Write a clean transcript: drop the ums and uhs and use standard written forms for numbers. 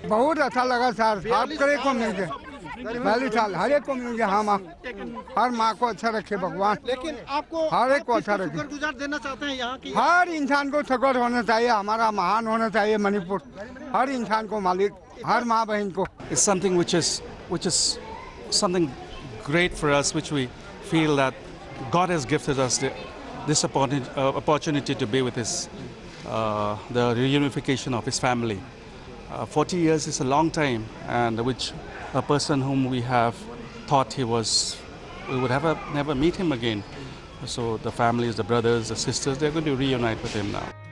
बहुत अच्छा लगा सर, हर एक को मिल के 42 साल हर एक को मिल गया। हाँ माँ, हर माँ को अच्छा रखे भगवान, लेकिन आपको हर एक को अच्छा रखे। शुक्रगुजार देना चाहते हैं यहाँ की? हर इंसान को शुक्र होना चाहिए, हमारा महान होना चाहिए मणिपुर, हर इंसान को मालिक, हर माँ बहन को। It's something which is something great for us, which we feel that God has gifted us this opportunity to be with the reunification of his family. 40 years is a long time, and which a person whom we have thought we would never meet him again. So the families, the brothers, the sisters, they're going to reunite with him now.